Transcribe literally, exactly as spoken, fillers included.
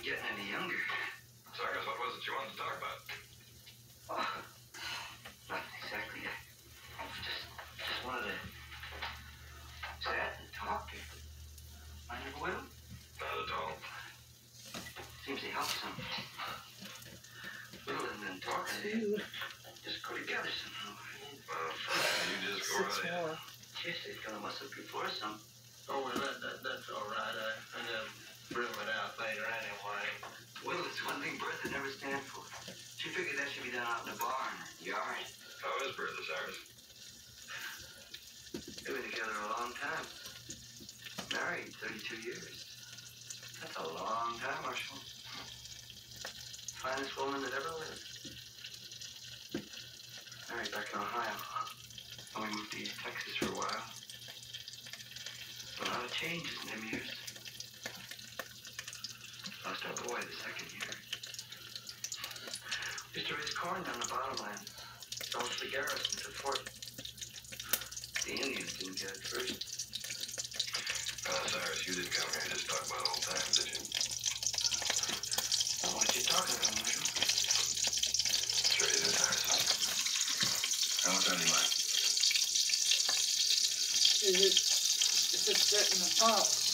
getting any younger. Cyrus, what was it you wanted to talk about? Oh, nothing exactly. I just, just wanted to chat and talk. Mind if I will? Not at all. Seems to help some. Whittling and talking. Two. Just go together somehow. Well, fine. You just go Six right ahead. more. Yes, it's gonna mess up your floor some. Oh, well, that, that, that's all right. I, I can broom it out later anyway. Well, it's one thing Bertha never stand for. She figured that should be done out in the barn, yard. How is Bertha, Cyrus? They've been together a long time. Married thirty-two years. That's a long time, Marshall. Finest woman that ever lived. Married back in Ohio. And we moved to East Texas for a while. A lot of changes in them years. Lost our boy the second year. Used to raise corn down the bottomland. Sold to the garrison to fort. The Indians didn't get it first. Uh, Cyrus, you didn't come here to just talk about old times, did you? Oh, what you talking about, Marshall? Sure you did, Cyrus. How much on your mind? Is it, is it set in the pot?